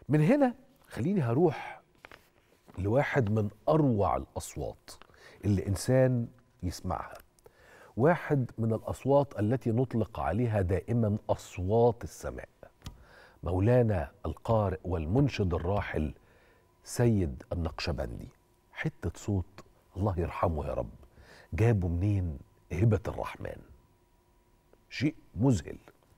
من هنا خليني هروح لواحد من أروع الأصوات اللي إنسان يسمعها، واحد من الأصوات التي نطلق عليها دائما أصوات السماء، مولانا القارئ والمنشد الراحل سيد النقشبندي. حتة صوت الله يرحمه يا رب، جابه منين؟ هبة الرحمن، شيء مذهل.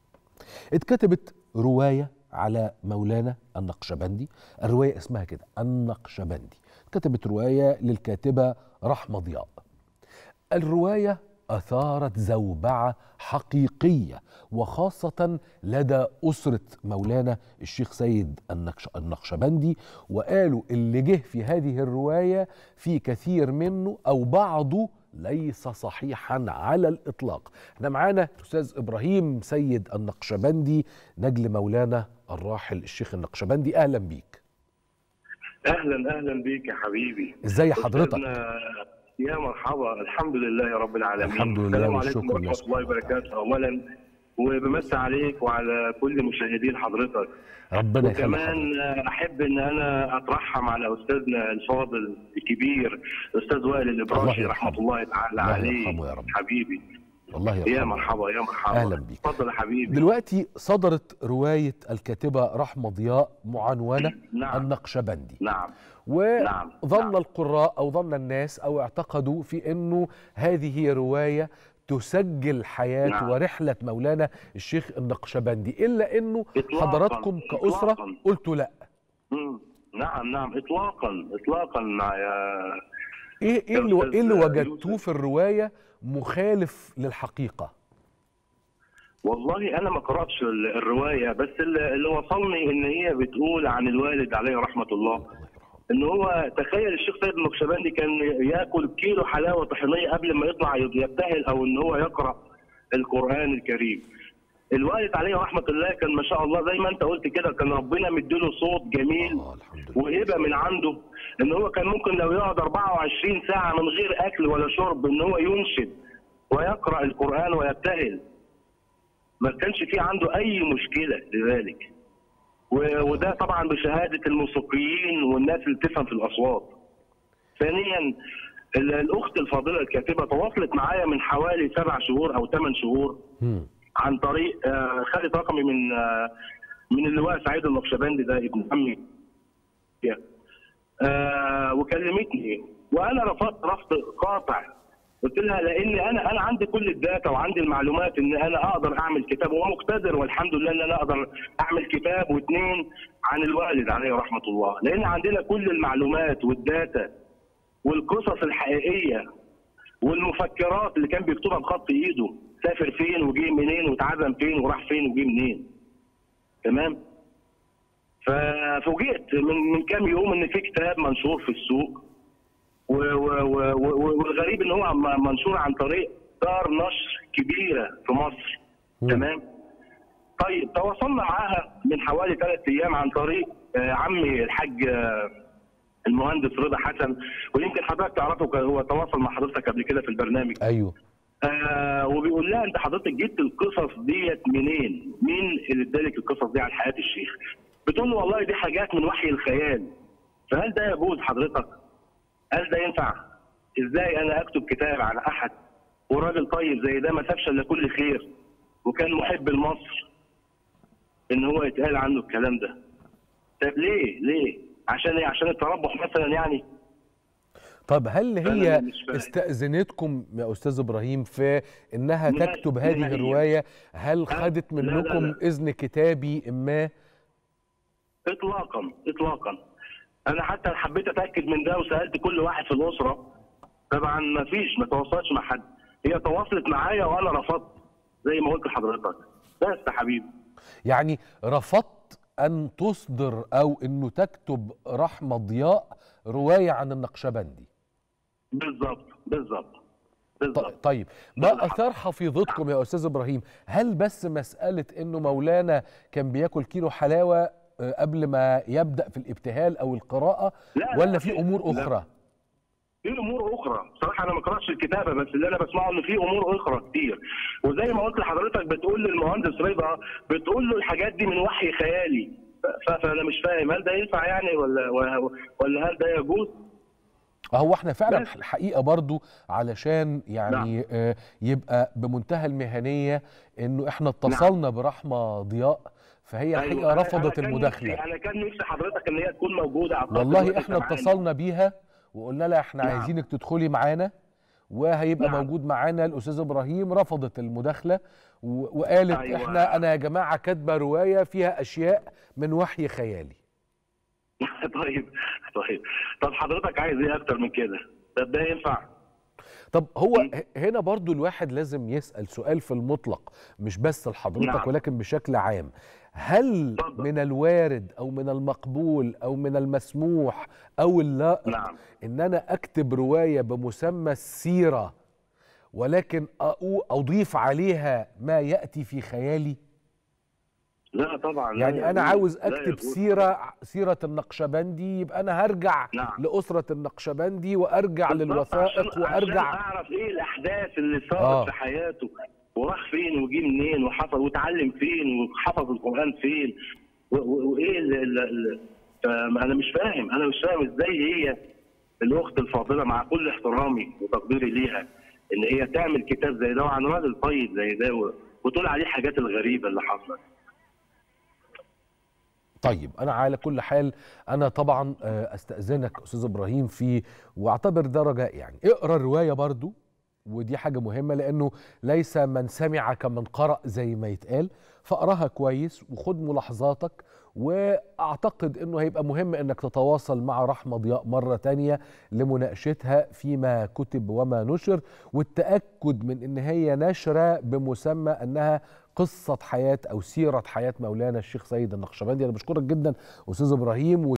اتكتبت رواية على مولانا النقشبندي، الرواية اسمها كده النقشبندي، اتكتبت رواية للكاتبة رحمة ضياء. الرواية أثارت زوبعة حقيقية، وخاصة لدى أسرة مولانا الشيخ سيد النقشبندي، وقالوا اللي جه في هذه الرواية في كثير منه أو بعضه ليس صحيحا على الإطلاق. احنا معانا أستاذ إبراهيم سيد النقشبندي نجل مولانا الراحل الشيخ النقشبندي. أهلا بيك. أهلا بيك يا حبيبي. ازاي حضرتك؟ يا مرحبا، الحمد لله يا رب العالمين. الحمد لله السلام والشكر عليكم ورحمة الله وبركاته أولا، وبمسي عليك وعلى كل مشاهدين حضرتك. ربنا يخليك. وكمان أحب إن أنا أترحم على أستاذنا الفاضل الكبير الأستاذ وائل الإبراشي رحمة الله تعالى عليه. يا رب. حبيبي الله يرحمه. يا مرحبا يا مرحبا. أهلا بيك. اتفضل يا حبيبي. دلوقتي صدرت رواية الكاتبة رحمة ضياء معنونة نعم. النقشبندي. نعم. وظن القراء أو ظن الناس أو اعتقدوا في أنه هذه رواية تسجل حياة ورحلة مولانا الشيخ النقشبندي، إلا أنه حضراتكم كأسرة قلتوا لا. نعم إطلاقا يا إيه اللي وجدتوه في الرواية مخالف للحقيقة؟ والله أنا ما قرأتش الرواية، بس اللي وصلني إن هي بتقول عن الوالد عليه رحمة الله إن هو تخيل الشيخ سيد النقشبندي كان ياكل كيلو حلاوة طحينية قبل ما يطلع يبتهل أو إن هو يقرأ القرآن الكريم. الوالد عليه رحمة الله كان ما شاء الله زي ما أنت قلت كده، كان ربنا مديله صوت جميل وهبة من عنده، إن هو كان ممكن لو يقعد 24 ساعة من غير أكل ولا شرب إن هو ينشد ويقرأ القرآن ويبتهل، ما كانش في عنده أي مشكلة لذلك. وده طبعا بشهادة الموسيقيين والناس اللي بتفهم في الأصوات. ثانيا الأخت الفاضلة الكاتبة تواصلت معايا من حوالي 7 شهور أو 8 شهور عن طريق خدت رقمي من اللواء سعيد النقشبندي ده ابن عمي، وكلمتني وانا رفضت رفض قاطع. قلت لها لاني انا عندي كل الداتا وعندي المعلومات ان انا اقدر اعمل كتاب، ومقتدر والحمد لله ان انا اقدر اعمل كتاب واثنين عن الوالد عليه رحمه الله، لان عندنا كل المعلومات والداتا والقصص الحقيقيه والمفكرات اللي كان بيكتبها بخط ايده، سافر فين وجه منين واتعزم فين وراح فين وجه منين. تمام؟ ففوجئت من كام يوم ان في كتاب منشور في السوق، والغريب ان هو منشور عن طريق دار نشر كبيره في مصر. تمام؟ طيب تواصلنا معاها من حوالي 3 ايام عن طريق عمي الحاج المهندس رضا حسن، ويمكن حضرتك تعرفه، هو تواصل مع حضرتك قبل كده في البرنامج. ايوه. وبيقول لها انت حضرتك جبت القصص ديت منين؟ مين اللي ادالك القصص دي عن حياه الشيخ؟ بتقول له والله دي حاجات من وحي الخيال. فهل ده يجوز حضرتك؟ هل ده ينفع؟ ازاي انا اكتب كتاب عن احد وراجل طيب زي ده ما سابش الا كل خير وكان محب لمصر ان هو يتقال عنه الكلام ده؟ طب ليه؟ عشان ايه؟ عشان التربح مثلا يعني؟ طب هل هي استأذنتكم يا أستاذ إبراهيم في إنها تكتب هذه الرواية؟ هل خدت منكم لا. إذن كتابي ما؟ إطلاقا. أنا حتى حبيت أتأكد من ده وسألت كل واحد في الأسرة، طبعا ما تواصلتش مع حد. هي تواصلت معايا وأنا رفضت زي ما قلت لحضرتك. بس يا حبيبي يعني رفضت أن تصدر أو إنه تكتب رحمة ضياء رواية عن النقشبندي. بالظبط. طيب ما أثار حفيظتكم يا أستاذ إبراهيم؟ هل بس مسألة إنه مولانا كان بياكل كيلو حلاوة قبل ما يبدأ في الابتهال أو القراءة، ولا في أمور أخرى؟ في امور اخرى، بصراحه انا ما قراتش الكتابه، بس اللي انا بسمعه ان في امور اخرى كتير. وزي ما قلت لحضرتك بتقول للمهندس رضا، بتقول له الحاجات دي من وحي خيالي. فانا مش فاهم هل ده ينفع يعني ولا هل ده يجوز؟ هو احنا فعلا بس الحقيقه برضو علشان نعم يعني يبقى بمنتهى المهنيه انه احنا نعم. اتصلنا برحمه ضياء، فهي الحقيقه ايوه، انا رفضت كان نفسي، المداخله. حضرتك ان هي تكون موجوده اعتقد والله وتبقى احنا معانا. اتصلنا بيها وقلنا لها احنا نعم عايزينك تدخلي معانا وهيبقى نعم. موجود معانا الاستاذ ابراهيم. رفضت المداخله وقالت ايوه. انا يا جماعه كاتبه روايه فيها اشياء من وحي خيالي. طيب طيب. طب حضرتك عايز ايه اكتر من كده؟ طب ده ينفع؟ طب هو م? هنا برضو الواحد لازم يسأل سؤال في المطلق، مش بس لحضرتك نعم. ولكن بشكل عام. هل اتفضل. من الوارد أو من المقبول أو من المسموح أو اللائق نعم. إن أنا أكتب رواية بمسمى السيرة ولكن أضيف عليها ما يأتي في خيالي؟ لا طبعا لا يعني أنا يجوز، عاوز لا أكتب يجوز طبعا. سيرة النقشبندي، يبقى أنا هرجع نعم لأسرة النقشبندي وأرجع بالظبط، عشان للوثائق وأرجع. اعرف ايه الاحداث اللي صارت في آه حياته، وراح فين وجي منين وحفظ واتعلم فين وحفظ القران فين وايه فانا مش فاهم، ازاي هي الاخت الفاضله مع كل احترامي وتقديري ليها ان هي تعمل كتاب زي ده وعن راجل طيب زي ده وتقول عليه حاجات الغريبه اللي حصلت. طيب أنا على كل حال أنا طبعا أستأذنك أستاذ إبراهيم في، واعتبر ده رجاء، يعني اقرأ الرواية برضو، ودي حاجة مهمة لأنه ليس من سمع كمن قرأ زي ما يتقال. فاقراها كويس وخد ملاحظاتك، واعتقد انه هيبقى مهم انك تتواصل مع رحمة ضياء مرة تانية لمناقشتها فيما كتب وما نشر، والتأكد من ان هي نشرة بمسمى انها قصة حياة او سيرة حياة مولانا الشيخ سيد النقشبندي. انا بشكرك جدا استاذ ابراهيم.